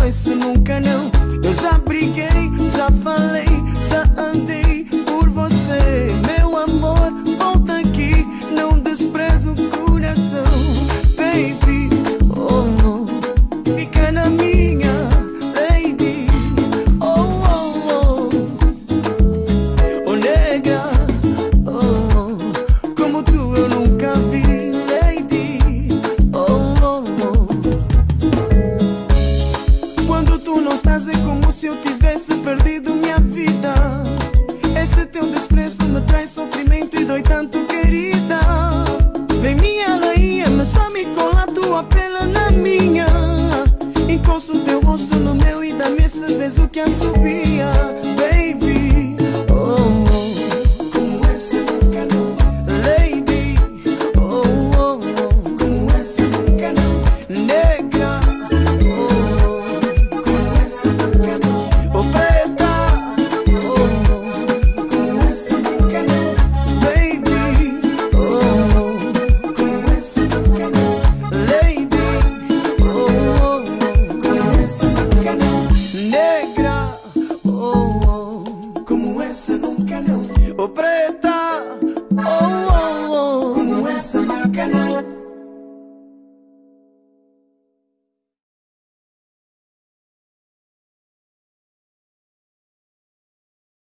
esse nunca não. Eu já briguei, já falei, já andei por você. Meu amor, volta aqui, não despreza o coração. Baby, oh, oh, fica na minha, lady. Oh, oh, oh, oh, negra. Oh, oh, como tu eu nunca vi, lady. Oh, oh, oh. Quando tu não estás é como se eu tivesse perdido minha vida. Esse teu desprezo me traz sofrimento e dói tanto, querida. Vem minha rainha, me chame com a tua pele na minha. Encosto teu rosto no meu e dá-me esse beijo que a subir.